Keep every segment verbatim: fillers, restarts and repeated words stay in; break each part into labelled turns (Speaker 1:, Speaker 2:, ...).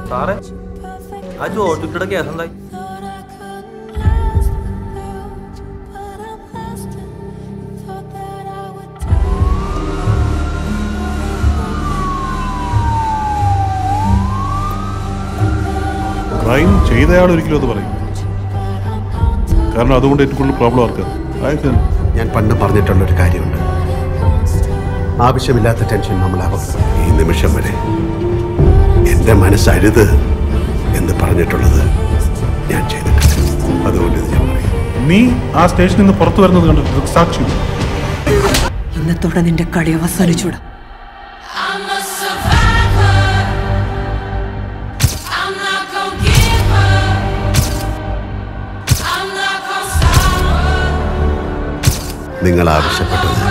Speaker 1: സാറേ ആ ജോർജുട്ടിയുടെ കേസ് എന്തായി?
Speaker 2: ക്രൈം ചെയ്തയാൾ ഒരിക്കലും അത് പറയും. കാരണം അതുകൊണ്ട് ഏറ്റവും കൂടുതൽ പ്രോബ്ലം ആർക്കാണ്.
Speaker 3: ഞാൻ പണ്ട് പറഞ്ഞിട്ടുള്ളൊരു കാര്യമുണ്ട്, ആവശ്യമില്ലാത്ത ടെൻഷൻ നമ്മളെ അപകടം. ഈ നിമിഷം വരെ എൻ്റെ മനസ്സരുത് എന്ന് പറഞ്ഞിട്ടുള്ളത് ഞാൻ ചെയ്തിട്ടില്ല. അതുകൊണ്ട് ഇത് ഞാൻ പറയും.
Speaker 2: നീ ആ സ്റ്റേഷനിൽ നിന്ന് പുറത്തു വരുന്നത് കണ്ട് സാക്ഷി
Speaker 4: ഇന്നത്തോടെ നിന്റെ കളി അവസാനിച്ചൂടാ.
Speaker 3: നിങ്ങൾ ആവശ്യപ്പെട്ടത്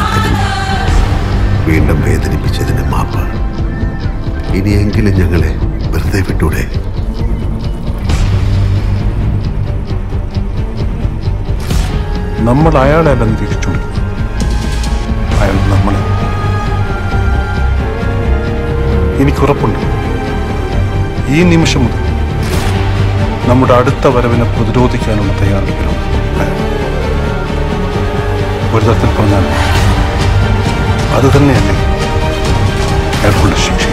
Speaker 3: വീണ്ടും വേദനിപ്പിച്ചതിന് മാപ്പ്. ഇനിയെങ്കിലും ഞങ്ങളെ വെറുതെ വിട്ടൂടെ?
Speaker 2: നമ്മൾ അയാളെ അല്ല നിരീക്ഷിച്ചുകൊണ്ട്, അയാൾ നമ്മളെ. എനിക്കുറപ്പുണ്ട് ഈ നിമിഷം മുതൽ നമ്മുടെ അടുത്ത വരവിനെ പ്രതിരോധിക്കാനുള്ള തയ്യാറെടുപ്പിലാണ് അയാൾ. ഒരു തരത്തിൽ പറഞ്ഞാൽ അത് തന്നെയല്ലേ അയാൾക്കുള്ള ശിക്ഷ.